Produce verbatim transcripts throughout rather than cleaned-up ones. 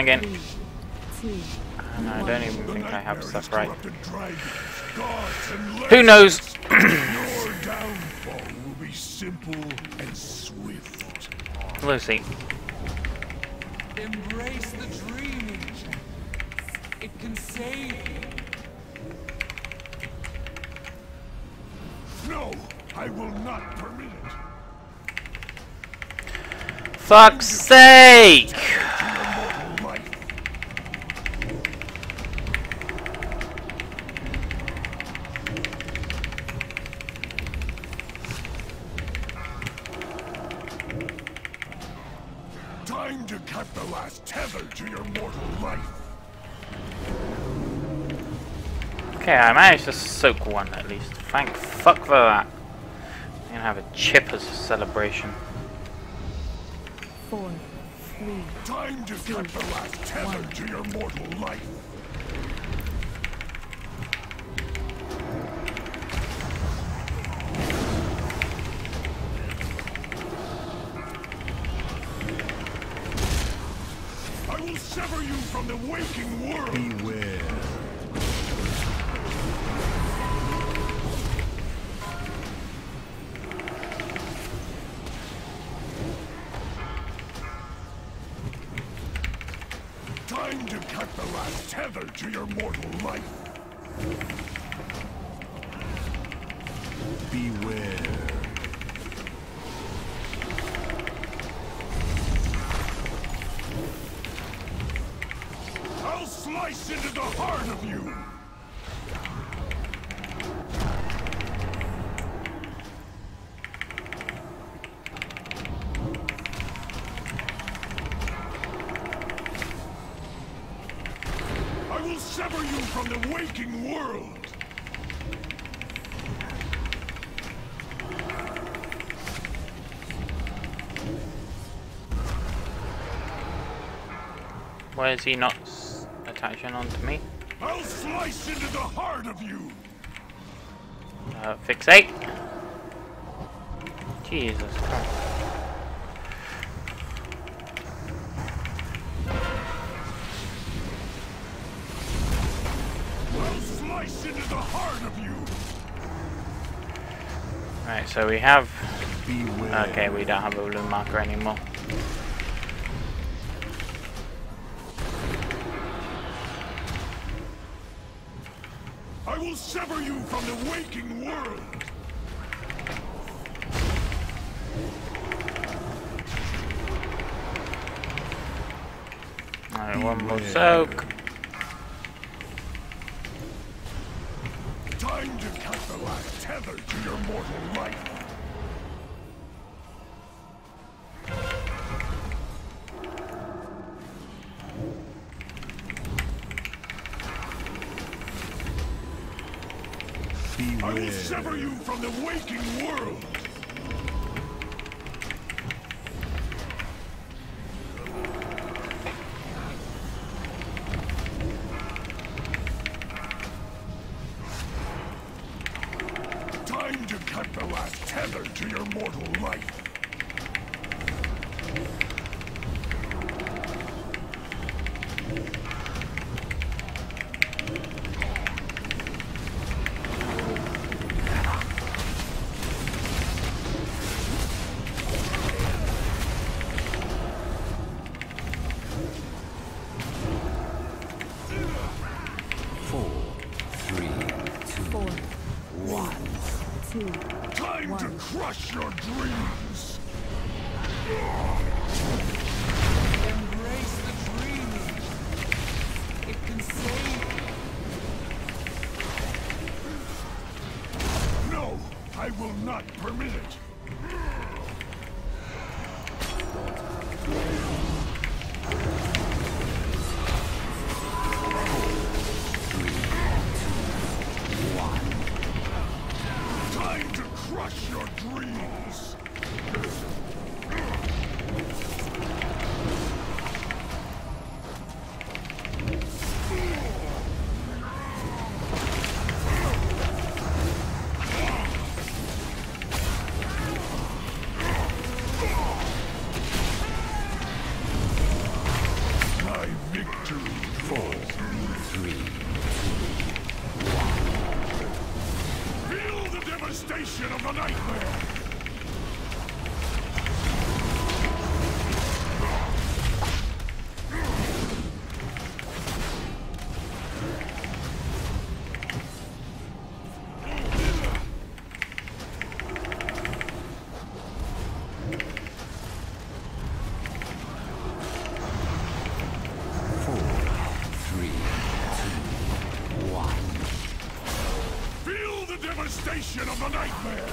again. And I don't even think I have stuff right. Who knows? Your downfall will be simple and swift. We'll see. Embrace the dreaming chance. It can save you. No, I will not permit it. Fuck's sake! Time to cut the last tether to your mortal life. Okay, I managed to soak one at least. Thank fuck for that. I'm gonna have a chip as a celebration. Four, three, Time to two, cut the last tether one. to your mortal life. I will sever you from the waking world. Beware. Time to cut the last tether to your mortal life. Beware. I'll slice into the heart of you. I will sever you from the waking world. Why is he not s attaching onto me? I'll slice into the heart of you. Uh, fixate. Jesus Christ. I'll slice into the heart of you. Right, so we have... Beware. Okay, we don't have a blue marker anymore. I will sever you from the waking world. Alright, one more soak. Time to cut the last tether to your mortal life. I will sever you from the waking world. Time to cut the last tether to your mortal life. two, Time one. to crush your dreams. Embrace the dreaming. It can save you. No, I will not permit it. Time to crush your dreams. of a nightmare!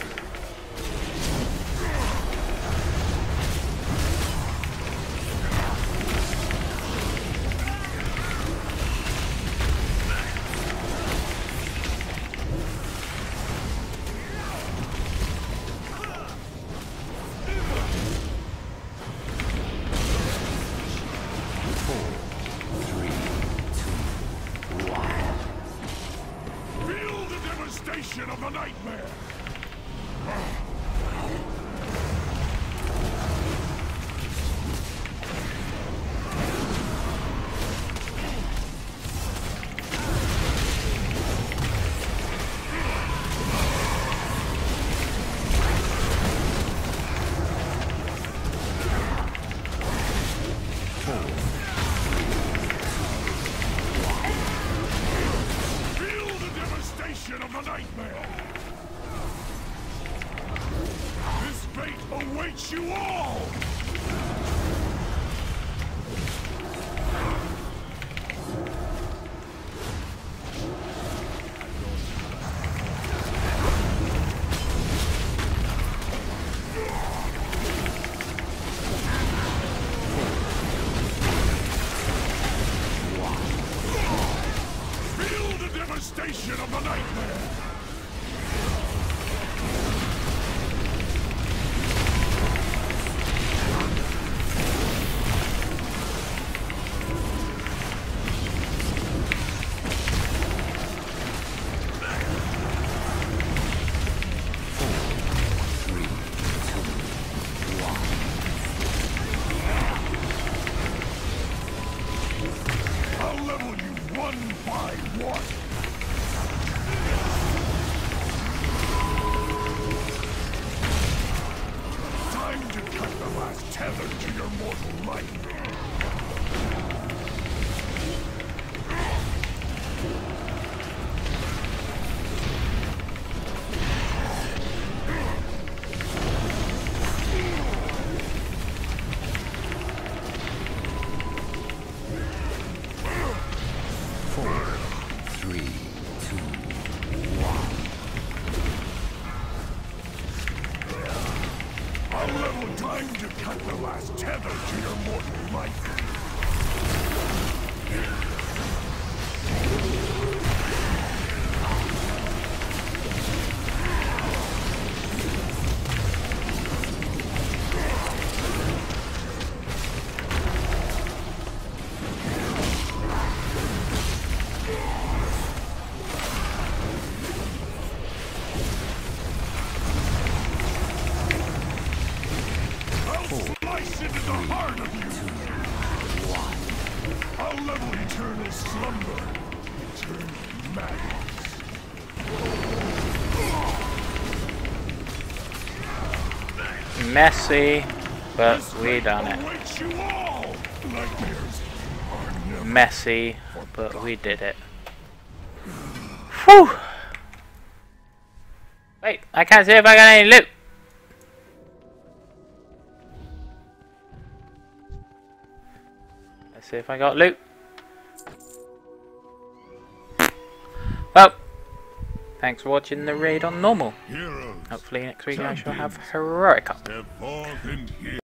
Of the nightmare! Of the nightmare! This fate awaits you all! Feel the devastation of the nightmare! I'll level you one by one! Time to cut the last tether to your mortal life! I'll level time to cut the last tether to your mortal life. Slice into the heart of you! I'll level eternal slumber, eternal madness. Messy, but we done it. You all. Nightmares are never Messy, but we did it. Whew! Wait, I can't see if I got any loot. Let's see if I got loot. Well, thanks for watching the raid on normal. heroes. Hopefully next week I shall have Heroica. Step forth and hear.